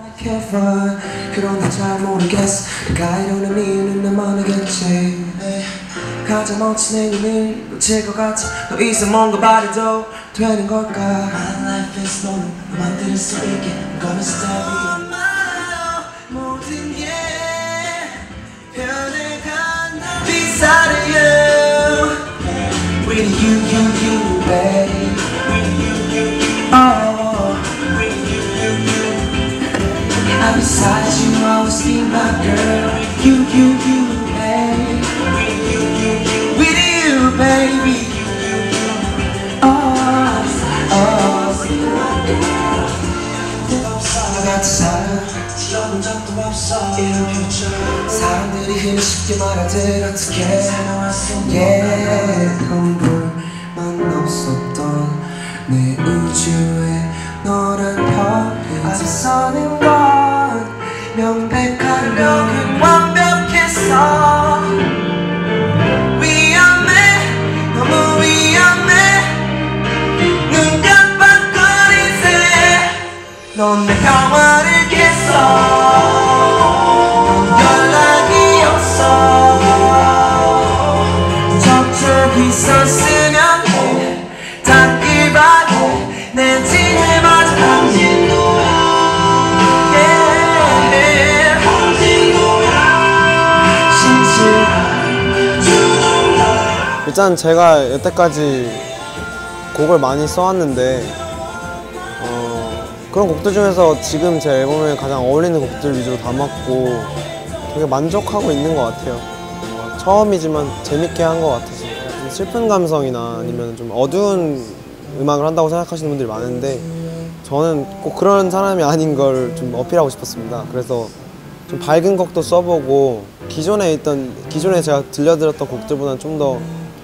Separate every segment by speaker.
Speaker 1: 그런데 잘 모르겠어. 내가 이러는 이유는 나만 알겠지. 가장 멋진 행위를 놓칠 것 같아. 더 이상 뭔가 말해도 되는 걸까? My life is 너를 만들 수 있게 I'm gonna stop it. 모든 게 변해간다. Beside you with you babe. Oh, I'm beside you, always be my girl. You, babe. With you, baby. 지어본 적도 없어 이런 표정. 사람들이 흔히 쉽게 말하들 어떻게 한 불만 없었던 내 우주에 너란 별이 앞서는 건 명백한 건 완벽했어. 위험해 너무 위험해. 눈 깜빡거린 새에 넌 내 평화를 깼어. 넌 연락이 없어. 저쪽 있었으면 해. 닿길 바래. 내 진을 맞아 당신 거야. 당신 거야. 진실한 거야.
Speaker 2: 일단 제가 여태까지 곡을 많이 써왔는데 그런 곡들 중에서 지금 제 앨범에 가장 어울리는 곡들 위주로 담았고 되게 만족하고 있는 것 같아요. 처음이지만 재밌게 한 것 같아서 좀 슬픈 감성이나 아니면 좀 어두운 음악을 한다고 생각하시는 분들이 많은데 저는 꼭 그런 사람이 아닌 걸 좀 어필하고 싶었습니다. 그래서 좀 밝은 곡도 써보고 기존에 제가 들려드렸던 곡들보다는 좀 더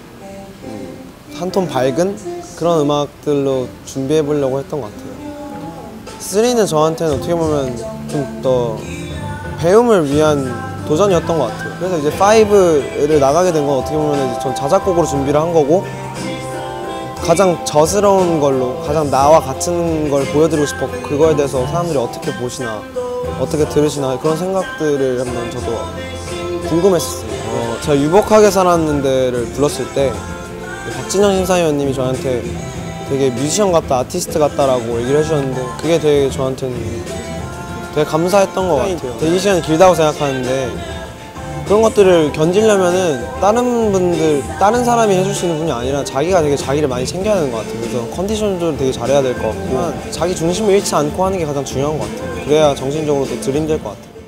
Speaker 2: 한 톤 밝은 그런 음악들로 준비해보려고 했던 것 같아요. 3는 저한테는 어떻게 보면 좀 더 배움을 위한 도전이었던 것 같아요. 그래서 이제 5를 나가게 된 건 어떻게 보면 전 자작곡으로 준비를 한 거고 가장 저스러운 걸로 가장 나와 같은 걸 보여드리고 싶어. 그거에 대해서 사람들이 어떻게 보시나 어떻게 들으시나 그런 생각들을 한번 저도 궁금했었어요. 제가 유복하게 살았는데를 불렀을 때 박진영 심사위원님이 저한테 되게 뮤지션 같다, 아티스트 같다라고 얘기를 해주셨는데 그게 되게 저한테는 되게 감사했던 것 같아요. 대기 시간이 길다고 생각하는데 그런 것들을 견디려면은 다른 사람이 해줄 수 있는 분이 아니라 자기가 되게 자기를 많이 챙겨야 되는 것 같아요. 그래서 컨디션도 되게 잘해야 될 것 같고 자기 중심을 잃지 않고 하는 게 가장 중요한 것 같아요. 그래야 정신적으로도 덜 힘들 것 같아요.